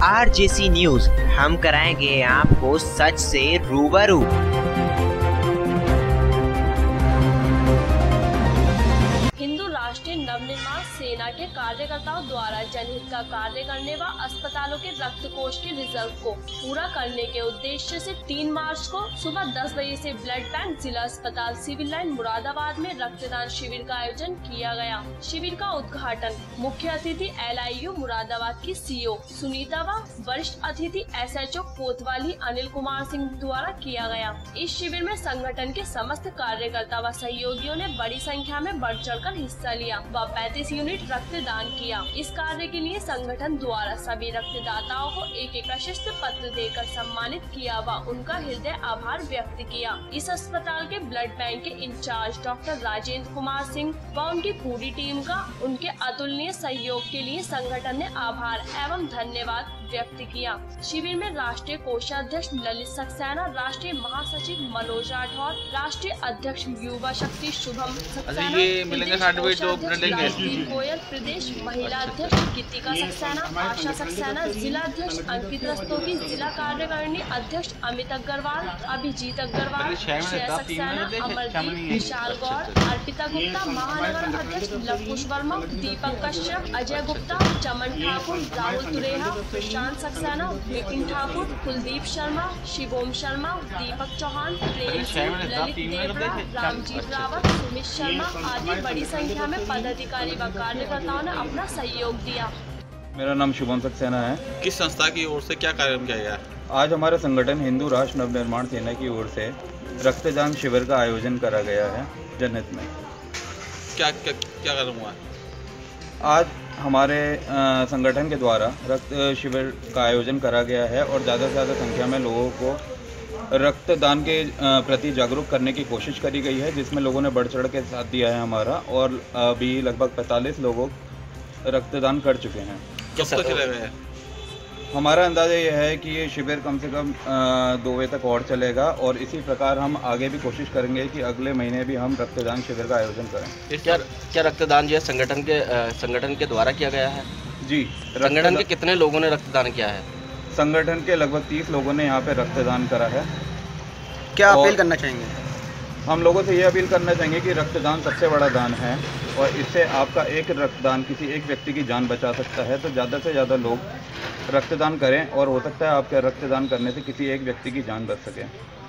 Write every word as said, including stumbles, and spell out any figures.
RJC news, हम कराएंगे आपको सच से रूबरू। हिंदू राष्ट्रीय नवनिर्माण सेना के कार्यकर्ताओं द्वारा जनहित का कार्य करने व अस्पतालों के रक्त कोष के रिजर्व को पूरा करने के उद्देश्य से तीन मार्च को सुबह दस बजे से ब्लड बैंक जिला अस्पताल सिविल लाइन मुरादाबाद में रक्तदान शिविर का आयोजन किया गया। शिविर का उद्घाटन मुख्य अतिथि एल आई यू मुरादाबाद की सीईओ सुनीता व वरिष्ठ अतिथि एस एच ओ कोतवाली अनिल कुमार सिंह द्वारा किया गया। इस शिविर में संगठन के समस्त कार्यकर्ता व सहयोगियों ने बड़ी संख्या में बढ़ चढ़कर हिस्सा लिया व पैंतीस यूनिट रक्तदान किया। इस कार्य के लिए संगठन द्वारा सभी रक्तदाताओं को एक एक प्रशस्ति पत्र देकर सम्मानित किया व उनका हृदय आभार व्यक्त किया। इस अस्पताल के ब्लड बैंक के इंचार्ज डॉक्टर राजेंद्र कुमार सिंह व उनकी पूरी टीम का उनके अतुलनीय सहयोग के लिए संगठन ने आभार एवं धन्यवाद व्यक्त किया। शिविर में राष्ट्रीय कोषाध्यक्ष ललित सक्सेना, राष्ट्रीय महासचिव मनोज राठौर, राष्ट्रीय अध्यक्ष युवा शक्ति शुभम सक्सेना, गोयल, प्रदेश महिला अध्यक्ष गीतिका सक्सेना, आशा सक्सेना, जिला अध्यक्ष अंकित रस्तोगी, जिला कार्यकारिणी अध्यक्ष अमित अग्रवाल, अभिजीत अग्रवाल, श्रेया सक्सेना, अमरदीप, विशाल गौर, अर्पिता गुप्ता, महानगर अध्यक्ष लवकुश वर्मा, दीपक कश्यप, अजय गुप्ता, चमन ठाकुर, राहुल तुरेहा, प्रशांत सक्सेना, विपिन ठाकुर, कुलदीप शर्मा, शिवोम शर्मा, दीपक चौहान, प्रेम सिंह, ललित देवड़ा, रामजीत रावत, सुमित शर्मा आदि बड़ी संख्या में पदाधिकारी व कार्यकर्ताओं ने अपना सहयोग दिया। मेरा नाम शुभम सक्सेना है। किस संस्था की ओर से क्या कार्यक्रम किया गया? आज हमारे संगठन हिंदू राष्ट्र नवनिर्माण सेना की ओर से रक्तदान शिविर का आयोजन करा गया है जनहित में। क्या क्या क्या कार्यक्रम हुआ? आज हमारे आ, संगठन के द्वारा रक्त शिविर का आयोजन करा गया है और ज़्यादा से ज़्यादा संख्या में लोगों को रक्तदान के प्रति जागरूक करने की कोशिश करी गई है, जिसमें लोगों ने बढ़ चढ़ के साथ दिया है हमारा, और अभी लगभग पैंतालीस लोग रक्तदान कर चुके हैं। कब तक चलेगा? हमारा अंदाज़ा यह है कि ये शिविर कम से कम दो बजे तक और चलेगा और इसी प्रकार हम आगे भी कोशिश करेंगे कि अगले महीने भी हम रक्तदान शिविर का आयोजन करें। क्या क्या रक्तदान जो है संगठन के संगठन के द्वारा किया गया है? जी, संगठन के कितने लोगों ने रक्तदान किया है? संगठन के लगभग तीस लोगों ने यहाँ पे रक्तदान करा है। क्या अपील करना चाहेंगे? हम लोगों से ये अपील करना चाहेंगे कि रक्तदान सबसे बड़ा दान है और इससे आपका एक रक्तदान किसी एक व्यक्ति की जान बचा सकता है, तो ज़्यादा से ज़्यादा लोग रक्तदान करें और हो सकता है आपके रक्तदान करने से किसी एक व्यक्ति की जान बच सके।